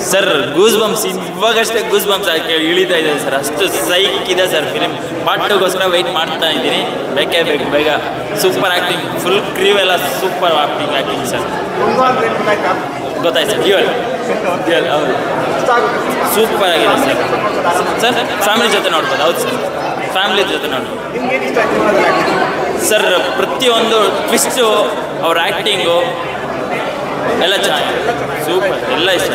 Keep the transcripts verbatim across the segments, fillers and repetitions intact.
Sir goose bumps ಇವಾಗಷ್ಟೇ goose bumps ಹಾಕಿ ಇಳಿತಾ ಇದೆ ಸರ್, ಅಷ್ಟು ಸೈಕ್ ಇದೆ ಸರ್ ಫಿಲಿಮ್. ಪಾರ್ಟ್ ಟೂಗೋಸ್ಕರ ವೆಯ್ಟ್ ಮಾಡ್ತಾ ಇದ್ದೀನಿ, ಬೇಕೇ ಬೇಕು ಬೇಗ. ಸೂಪರ್ ಆ್ಯಕ್ಟಿಂಗ್, ಫುಲ್ ಕ್ರೀವ್ ಎಲ್ಲ ಸೂಪರ್ ಆ್ಯಕ್ಟಿಂಗ್ ಆ್ಯಕ್ಟಿಂಗ್ ಸರ್. ಗೊತ್ತಾಯ್ತು ಸರ್, ಡ್ಯೂಯಲ್ ಡ್ಯೂಯಲ್ ಹೌದು ಸೂಪರ್ ಆಗಿದೆ ಸರ್. ಸರ್ ಫ್ಯಾಮಿಲಿ ಜೊತೆ ನೋಡ್ಬೋದು. ಹೌದು ಸರ್, ಫ್ಯಾಮಿಲಿ ಜೊತೆ ನೋಡ್ಬೋದು ಸರ್. ಪ್ರತಿಯೊಂದು ಟ್ವಿಸ್ಟು, ಅವ್ರ ಆ್ಯಕ್ಟಿಂಗು ಎಲ್ಲ ಚೆನ್ನಾಗಿದೆ, ಸೂಪರ್, ಎಲ್ಲ ಇಷ್ಟ.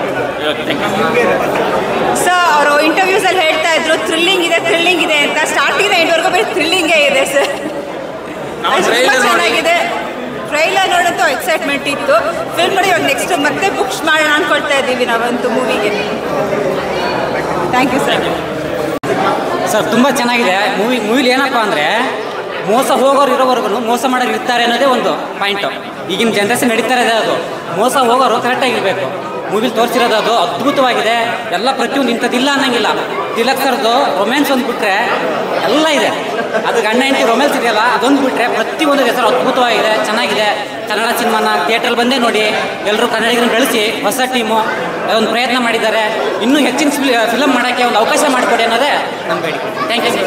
ಸರ್ ಅವರು ಇಂಟರ್ವ್ಯೂಸಲ್ಲಿ ಹೇಳ್ತಾ ಇದ್ರು ಥ್ರಿಲ್ಲಿಂಗ್ ಇದೆ ಥ್ರಿಲ್ಲಿಂಗ್ ಇದೆ ಅಂತ. ಸ್ಟಾರ್ಟಿಂಗ್ ಎಂಡ್ವರೆಗೂ ಬರೀ ಥ್ರಿಲ್ಲಿಂಗೇ ಇದೆ ಸರ್. ಚೆನ್ನಾಗಿದೆ. ಟ್ರೈಲರ್ ನೋಡೋಂತೂ ಎಕ್ಸೈಟ್ಮೆಂಟ್ ಇತ್ತು. ಫಿಲ್ಮ್ ನೋಡಿ ಇವಾಗ ನೆಕ್ಸ್ಟ್ ಮತ್ತೆ ಬುಕ್ಸ್ ಮಾಡೋಣ ಅಂದ್ಕೊಳ್ತಾ ಇದ್ದೀವಿ ನಾವಂತೂ ಮೂವಿಗೆ. Thank you sir. ಸರ್ ತುಂಬ ಚೆನ್ನಾಗಿದೆ ಮೂವಿ. ಮೂವಿಲಿ ಏನಪ್ಪ ಅಂದರೆ ಮೋಸ ಹೋಗೋರು ಇರೋವರೆಗೂ ಮೋಸ ಮಾಡೋರು ಇರ್ತಾರೆ ಅನ್ನೋದೇ ಒಂದು ಪಾಯಿಂಟು. ಈಗಿನ ಜನ್ರೇಷನ್ ನಡೀತಾ ಇದೆ ಅದು. ಮೋಸ ಹೋಗೋರು ಕರೆಕ್ಟಾಗಿರಬೇಕು. ಮೂವಿಲಿ ತೋರಿಸಿರೋದು ಅದು ಅದ್ಭುತವಾಗಿದೆ. ಎಲ್ಲ ಪ್ರತಿಯೊಂದು ಇಂಥದ್ದಿಲ್ಲ ಅನ್ನಂಗಿಲ್ಲ. ತಿಲಕ್ ಸರ್ದು ರೊಮ್ಯಾನ್ಸ್ ಒಂದು ಬಿಟ್ಟರೆ ಎಲ್ಲ ಇದೆ. ಅದು ಗಂಡ ಹೆಂಡತಿ ರೊಮ್ಯಾನ್ಸ್ ಇದೆಯಲ್ಲ, ಅದೊಂದು ಬಿಟ್ಟರೆ ಪ್ರತಿಯೊಂದು ಹೆಸರು ಅದ್ಭುತವಾಗಿದೆ, ಚೆನ್ನಾಗಿದೆ. ಕನ್ನಡ ಸಿನಿಮಾನ ಥಿಯೇಟ್ರಲ್ಲಿ ಬಂದೇ ನೋಡಿ. ಎಲ್ಲರೂ ಕನ್ನಡಿಗರನ್ನ ಬೆಳೆಸಿ ಹೊಸ ಟೀಮು ಒಂದು ಪ್ರಯತ್ನ ಮಾಡಿದ್ದಾರೆ. ಇನ್ನೂ ಹೆಚ್ಚಿನ ಫಿಲಮ್ ಮಾಡೋಕ್ಕೆ ಒಂದು ಅವಕಾಶ ಮಾಡಿಕೊಡಿ ಅನ್ನೋದೇ ನಮ್ಮ ಬೇಡಿಕೆ. Thank you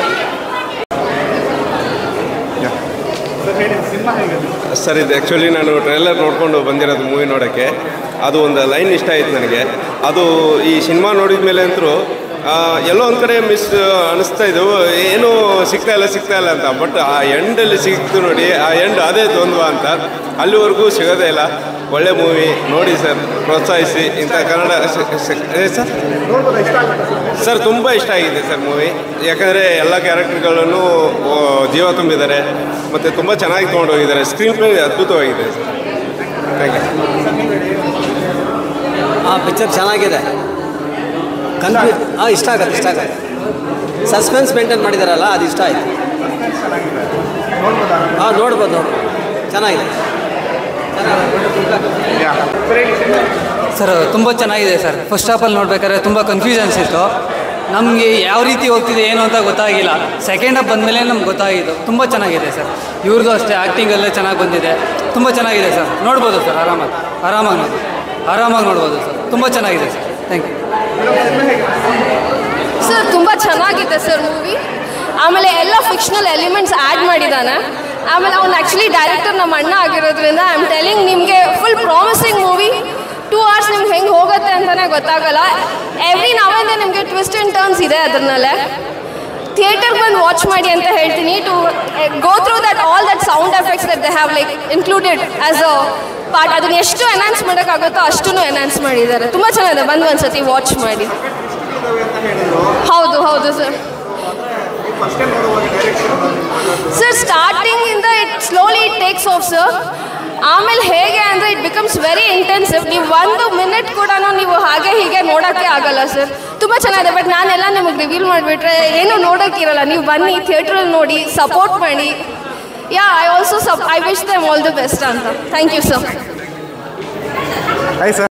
sir. ಇದು ಆ್ಯಕ್ಚುಲಿ ನಾನು ಟ್ರೈಲರ್ ನೋಡಿಕೊಂಡು ಬಂದಿರೋದು ಮೂವಿ ನೋಡೋಕ್ಕೆ. ಅದು ಒಂದು ಲೈನ್ ಇಷ್ಟ ಆಯ್ತು ನನಗೆ. ಅದು ಈ ಸಿನಿಮಾ ನೋಡಿದ ಮೇಲೆ ಅಂತೂ ಎಲ್ಲೋ ಒಂದು ಕಡೆ ಮಿಸ್ ಅನ್ನಿಸ್ತಾ ಇದ್ದವು, ಏನೂ ಸಿಗ್ತಾ ಇಲ್ಲ ಸಿಗ್ತಾ ಇಲ್ಲ ಅಂತ. ಬಟ್ ಆ ಎಂಡಲ್ಲಿ ಸಿಕ್ತು ನೋಡಿ, ಆ ಎಂಡ್ ಅದೇ ದ್ವಂದ್ವ ಅಂತ. ಅಲ್ಲಿವರೆಗೂ ಸಿಗೋದೇ ಇಲ್ಲ. ಒಳ್ಳೆ ಮೂವಿ ನೋಡಿ ಸರ್, ಪ್ರೋತ್ಸಾಹಿಸಿ. ಇಂಥ ಕನ್ನಡ ಸರ್ ಸರ್ ತುಂಬ ಇಷ್ಟ ಆಗಿದೆ ಸರ್ ಮೂವಿ. ಯಾಕಂದರೆ ಎಲ್ಲ ಕ್ಯಾರೆಕ್ಟರ್ಗಳನ್ನು ಜೀವ ತುಂಬಿದ್ದಾರೆ ಮತ್ತು ತುಂಬ ಚೆನ್ನಾಗಿ ತೊಗೊಂಡೋಗಿದ್ದಾರೆ. ಸ್ಕ್ರೀನ್ ಪ್ಲೇ ಅದ್ಭುತವಾಗಿದೆ ಸರ್. Thank you. ಆ ಪಿಕ್ಚರ್ ಚೆನ್ನಾಗಿದೆ. ಕನ್ಫ್ಯೂಸ್ ಹಾಂ ಇಷ್ಟ ಆಗುತ್ತೆ ಇಷ್ಟ ಆಗುತ್ತೆ ಸಸ್ಪೆನ್ಸ್ ಮೇಂಟೈನ್ ಮಾಡಿದಾರಲ್ಲ, ಅದು ಇಷ್ಟ ಆಯಿತು. ಹಾಂ ನೋಡ್ಬೋದು ನೋಡ್ಬೋದು ಚೆನ್ನಾಗಿದೆ. ಸರ್ ತುಂಬ ಚೆನ್ನಾಗಿದೆ ಸರ್. ಫಸ್ಟ್ ಹಾಫಲ್ಲಿ ನೋಡ್ಬೇಕಾದ್ರೆ ತುಂಬ ಕನ್ಫ್ಯೂಷನ್ಸ್ ಇತ್ತು. ನಮಗೆ ಯಾವ ರೀತಿ ಹೋಗ್ತಿದೆ ಏನು ಅಂತ ಗೊತ್ತಾಗಿಲ್ಲ. ಸೆಕೆಂಡ್ ಹಾಫ್ ಬಂದಮೇಲೆ ನಮ್ಗೆ ಗೊತ್ತಾಗಿದ್ದು. ತುಂಬ ಚೆನ್ನಾಗಿದೆ ಸರ್. ಇವ್ರದ್ದು ಅಷ್ಟೇ ಆ್ಯಕ್ಟಿಂಗ್ ಎಲ್ಲ ಚೆನ್ನಾಗಿ ಬಂದಿದೆ. ತುಂಬ ಚೆನ್ನಾಗಿದೆ ಸರ್. ನೋಡ್ಬೋದು ಸರ್, ಆರಾಮಾಗಿ ಆರಾಮಾಗಿ ನೋಡಿ ಆರಾಮಾಗಿ ನೋಡ್ಬೋದು ಸರ್. ತುಂಬ ಚೆನ್ನಾಗಿದೆ ಸರ್. Thank you sir. ತುಂಬ ಚೆನ್ನಾಗಿದೆ ಸರ್ ಮೂವಿ. ಆಮೇಲೆ ಎಲ್ಲ ಫಿಕ್ಷನಲ್ ಎಲಿಮೆಂಟ್ಸ್ ಆ್ಯಡ್ ಮಾಡಿದ್ದಾನೆ. ಆಮೇಲೆ ಅವ್ನು ಆ್ಯಕ್ಚುಲಿ ಡೈರೆಕ್ಟರ್ ನಮ್ಮ ಅಣ್ಣ ಆಗಿರೋದ್ರಿಂದ ಐ ಆಮ್ ಟೆಲಿಂಗ್ ನಿಮಗೆ full promising movie. Two hours ನಿಮ್ಗೆ ಹೆಂಗೆ ಹೋಗುತ್ತೆ ಅಂತಲೇ ಗೊತ್ತಾಗಲ್ಲ. ಎವ್ರಿ ನಾವೆಂದೇ ನಿಮಗೆ ಟ್ವಿಸ್ಟ್ ಆ್ಯಂಡ್ ಟರ್ನ್ಸ್ ಇದೆ ಅದರಲ್ಲೇ. ಥಿಯೇಟರ್ಗೆ ಬಂದು ವಾಚ್ ಮಾಡಿ ಅಂತ ಹೇಳ್ತೀನಿ. To go through that all that sound effects that they have like included as a part. ಅದನ್ನು ಎಷ್ಟು ಎನ್ಹಾನ್ಸ್ ಮಾಡೋಕ್ಕಾಗುತ್ತೋ ಅಷ್ಟೂ ಎನ್ಹಾನ್ಸ್ ಮಾಡಿದ್ದಾರೆ. ತುಂಬ ಚೆನ್ನಾಗಿದೆ, ಬಂದು ಒಂದು ಸತಿ ವಾಚ್ ಮಾಡಿ. ಹೌದು ಹೌದು ಸರ್. ಸರ್ ಸ್ಟಾರ್ಟಿಂಗಿಂದ it slowly it takes off sir. ಆಮೇಲೆ ಹೇಗೆ ಅಂದರೆ ಇಟ್ ಬಿಕಮ್ಸ್ ವೆರಿ ಇಂಟೆನ್ಸಿವ್. ನೀವು ಒಂದು ಮಿನಿಟ್ ಕೂಡ ನೀವು ಹಾಗೆ ಹೀಗೆ ನೋಡೋಕ್ಕೆ ಆಗಲ್ಲ ಸರ್. ತುಂಬ ಚೆನ್ನಾಗಿದೆ. ಬಟ್ ನಾನೆಲ್ಲ ನಿಮಗೆ ರಿವೀಲ್ ಮಾಡಿಬಿಟ್ರೆ ಏನೂ ನೋಡೋಕ್ಕಿರಲ್ಲ. ನೀವು ಬನ್ನಿ ಥಿಯೇಟ್ರಲ್ಲಿ ನೋಡಿ, ಸಪೋರ್ಟ್ ಮಾಡಿ. Yeah I also sup I wish them all the best ಅಂತ. Thank you sir.